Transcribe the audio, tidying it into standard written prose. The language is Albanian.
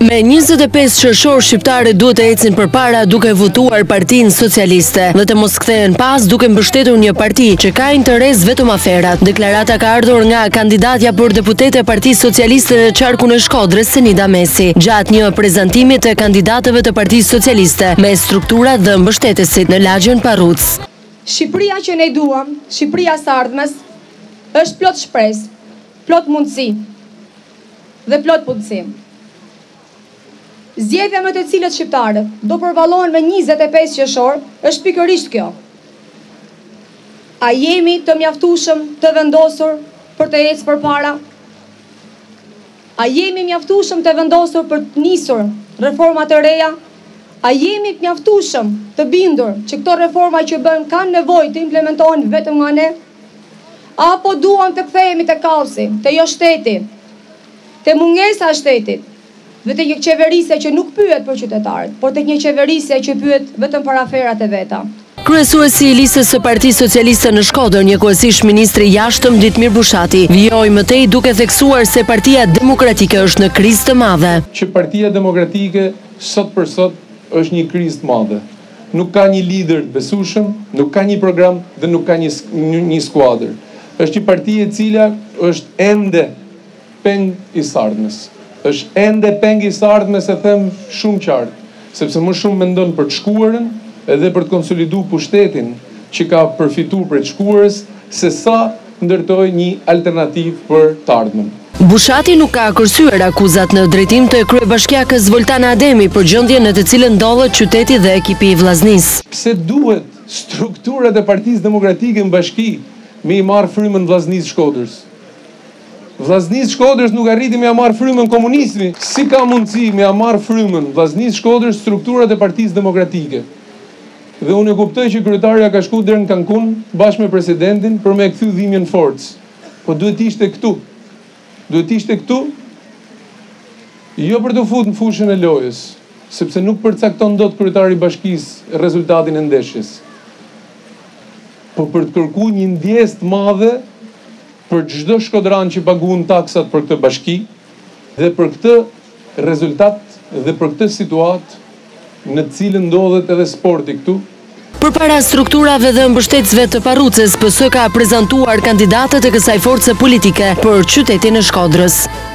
Me 25 qershor shqiptarët duhet të ecin përpara duke votuar Partinë Socialiste dhe të mos kthehen pas duke mbështetur një parti që ka interes vetëm aferat. Deklarata ka ardhur nga kandidatja për deputete e Partisë Socialiste në qarkun e Shkodrës, Senida Mesi, gjatë një prezantimi të kandidatëve të Partisë Socialiste me strukturat dhe mbështetesit në lagjen Parruc. Shqipëria që ne duam, Shqipëria së ardhmes, është plot shpresë, plot mundësi dhe plot punësim. Zgjedhja me të cilët shqiptarët do përballohen me 25 qershor është pikërisht kjo. A jemi të mjaftueshëm të vendosur për të ecë përpara? A jemi mjaftueshëm të vendosur për të nisur reforma të reja? A jemi mjaftueshëm të bindur që këto reforma që bën kanë nevojë të implementohen vetëm nga ne? Apo duam të kthehemi te kaosi, te jo shteti, te mungesa e shtetit, dhe të një qeverisje që nuk pyet për qytetarët, por të një qeverisje që pyet vetëm për aferat e veta. Kryesuesi i listës së Partisë Socialiste në Shkodër, njëkohësisht ministri i jashtëm Ditmir Bushati, vijoi mëtej duke theksuar se Partia Demokratike është në krizë të madhe. Që Partia Demokratike sot për sot është një krizë të madhe. Nuk ka një lider besueshëm, nuk ka një program dhe nuk ka një skuadër. Është një parti e cila është ende peng i sardhmes. Është ende peng i sardhmes, e them shumë qartë, sepse më shumë mendon për të shkuarën edhe për të konsoliduar pushtetin që ka përfituar për të shkuarës, se sa ndërtoi një alternativë për të ardhmen. Bushati nuk ka kërcyer akuzat në drejtim të kryebashkiakës Zvoltana Ademi për gjendjen në të cilën ndodhet qyteti dhe ekipi i Vllaznisë. Pse duhet strukturat e Partisë Demokratike në bashki me i marrë frymën Vllaznisë Shkodrës? Vllaznisë Shkodrës nuk arriti me ja marrë frymën komunizmi. Si ka mundësi me ja marrë frymën Vllaznisë Shkodrës strukturat e Partisë Demokratike? Dhe unë e kuptoj që kryetaria ka shku deri në Cancun bashkë me presidentin për me kthy dhimbjen forcë. Po duhet ishte këtu. Duhet ishte këtu, jo për të futur në fushën e lojës, sepse nuk përcakton dot kryetari i bashkisë rezultatin e ndeshjes. Po për të kërkuar një ndjesë të madhe për çdo shkodran që paguan taksat për këtë bashki dhe për këtë rezultat dhe për këtë situatë në të cilën ndodhet edhe sporti këtu. Përpara strukturave dhe mbështetësve të Parrucës, PS ka prezantuar kandidatët e kësaj force politike për qytetin e Shkodrës.